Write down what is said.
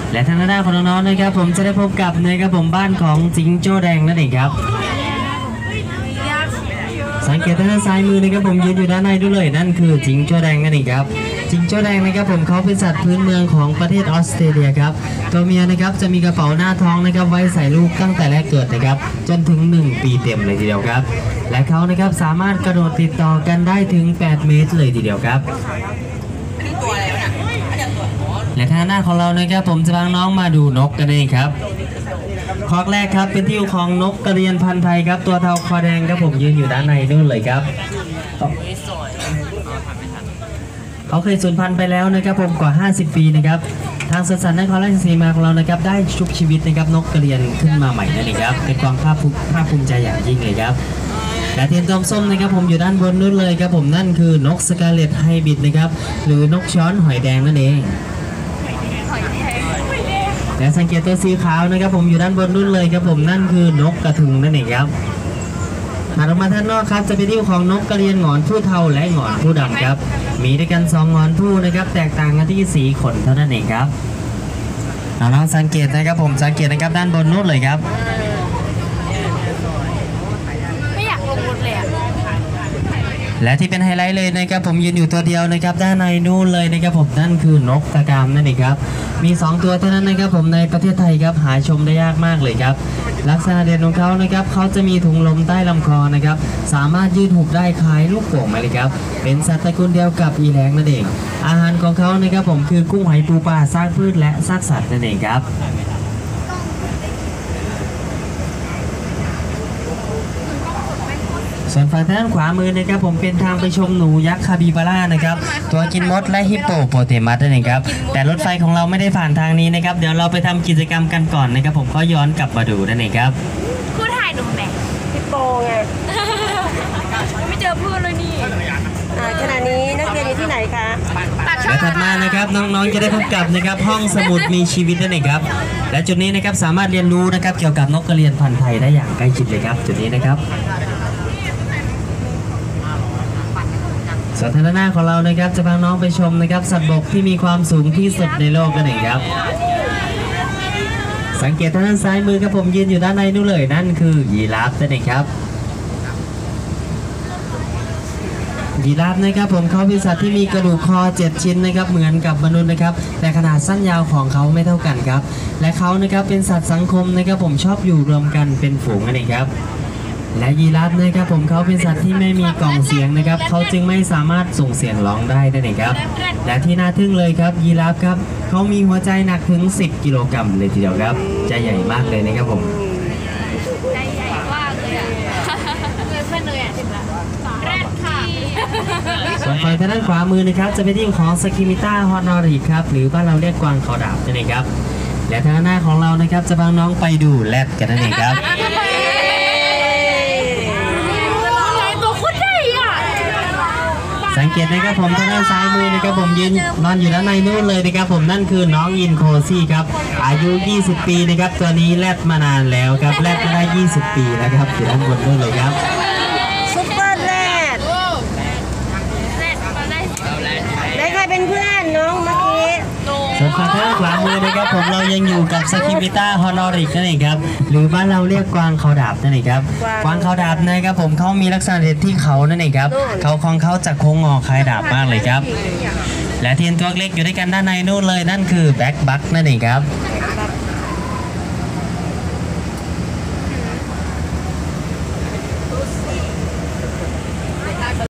และทางด้านของน้องๆนะครับผมจะได้พบกับนะครับผมบ้านของจิงโจ้แดงนั่นเองครับสังเกตด้านซ้ายมือนะครับผมยืนอยู่ด้านในด้วยเลยนั่นคือจิงโจ้แดงนั่นเองครับจิงโจ้แดงนะครับผมเขาเป็นสัตว์พื้นเมืองของประเทศออสเตรเลียครับตัวเมียนะครับจะมีกระเป๋าหน้าท้องนะครับไว้ใส่ลูกตั้งแต่แรกเกิดนะครับจนถึง1 ปีเต็มเลยทีเดียวครับและเขานะครับสามารถกระโดดติดต่อกันได้ถึง8 เมตรเลยทีเดียวครับและทางหน้าของเรานะครับผมจะพาน้องมาดูนกกันเองครับคอกแรกครับเป็นที่อยู่ของนกกระเรียนพันธุ์ไทยครับตัวเทาคอแดงครับผมยืนอยู่ด้านในนู่นเลยครับเขาเคยสูญพันธุ์ไปแล้วนะครับผมกว่า50 ปีนะครับทางสวนสัตว์นครราชสีมาของเรานะครับได้ชุบชีวิตนะครับนกกระเรียนขึ้นมาใหม่นั่นเองครับเป็นความภาคภูมิใจอย่างยิ่งเลยครับและเทียนทองส้มนะครับผมอยู่ด้านบนนู่นเลยครับผมนั่นคือนกสกาเลตไฮบริดนะครับหรือนกช้อนหอยแดงนั่นเองและสังเกตตัวสีขาวนะครับผมอยู่ด้านบนนู่นเลยครับผมนั่นคือนกกระทุงนั่นเองครับหากออกมาด้านนอกครับจะเป็นที่ของนกกระเรียนหงอนผู้เทาและหงอนผู้ดำครับมีด้วยกัน2 หงอนผู้นะครับแตกต่างกันที่สีขนเท่านั้นเองครับน้องๆสังเกตนะครับผมสังเกตนะครับด้านบนนู่นเลยครับไม่อยากลงรถเลยและที่เป็นไฮไลท์เลยนะครับผมยืนอยู่ตัวเดียวนะครับด้านในนู่นเลยนะครับผมนั่นคือนกตะกามนั่นเองครับมี2 ตัวเท่านั้นนะครับผมในประเทศไทยครับหาชมได้ยากมากเลยครับลักษณะเด่นของเขานะครับเขาจะมีถุงลมใต้ลำคอนะครับสามารถยืดหุบได้คล้ายลูกโป่งเลยครับเป็นสัตว์ตระกูลเดียวกับอีแรงนั่นเองอาหารของเขานะครับผมคือกุ้งหอยปูปลาซากพืชและซากสัตว์นั่นเองครับส่วนฝั่งด้านขวามือนะครับผมเป็นทางไปชมหนูยักษ์คาบิบาร่านะครับตัวกินมดและฮิปโปโปเตมัสนั่นเองครับแต่รถไฟของเราไม่ได้ผ่านทางนี้นะครับเดี๋ยวเราไปทำกิจกรรมกันก่อนนะครับผมก็ย้อนกลับมาดูนั่นเองครับพูดถ่ายหนูแม่ฮิปโปไงไม่เจอเพื่อนเลยนี่ขณะนี้นักเรียนอยู่ที่ไหนคะและถัดมานะครับน้องๆจะได้พบกับนะครับห้องสมุดมีชีวิตนั่นเองครับและจุดนี้นะครับสามารถเรียนรู้นะครับเกี่ยวกับนกกระเรียนพันธุ์ไทยได้อย่างใกล้ชิดเลยครับจุดนี้นะครับสาธารณะของเรานะครับจะพาน้องไปชมนะครับสัตว์บกที่มีความสูงที่สุดในโลกกันเองครับสังเกตทางด้านซ้ายมือครับผมยืนอยู่ด้านในนู่นเลยนั่นคือยีราฟนั่นเองครับยีราฟนะครับผมเขาเป็นสัตว์ที่มีกระดูกคอ7 ชิ้นนะครับเหมือนกับมนุษย์นะครับแต่ขนาดสั้นยาวของเขาไม่เท่ากันครับและเขานะครับเป็นสัตว์สังคมนะครับผมชอบอยู่รวมกันเป็นฝูงนั่นเองครับและยีราฟนะครับผมเขาเป็นสัตว์ที่ไม่มีกล่องเสียงนะครับเขาจึงไม่สามารถส่งเสียงร้องได้นั่นเองครับและที่น่าทึ่งเลยครับยีราฟครับเขามีหัวใจหนักถึง10 กิโลกรัมเลยทีเดียวครับใจใหญ่มากเลยนะครับผมใจใหญ่มากเลยเพื่อนเลยถึงแล้วแรดค่ะส่วนฝั่งทางด้านขวามือนะครับจะเป็นที่ของสกิมิต้าฮอตนอริกครับหรือบ้านเราเรียกกวางเขาดาบนั่นเองครับและทางหน้าของเรานะครับจะพาน้องไปดูแรดกันนั่นเองครับสังเกตนะครับผมทางด้านซ้ายมือนะครับผมยืนนอนอยู่ด้านในนู่นเลยนะครับผมนั่นคือน้องอินโคซี่ครับอายุ20 ปีนะครับตัวนี้แรดมานานแล้วครับแรดมาได้20 ปีแล้วครับอยู่ด้านบนนู่นเลยครับซุปเปอร์แรดได้ใครเป็นเพื่อนน้องเมื่อกี้ส่วนฝั่งทางขวามือนะครับผมเรายังอยู่กับสกิมิต้าฮอนอริกนั่นเองครับหรือบ้านเราเรียกกวางเขาดาบนั่นเองครับกวางเขาดาบนะครับผมเขามีลักษณะเด่นที่เขานั่นเองครับเขาของเขาจะโค้งงอคล้ายดาบมากเลยครับและเทียนตัวเล็กอยู่ด้วยกันด้านในนู่นเลยนั่นคือแบ็คบัคนั่นเองครับ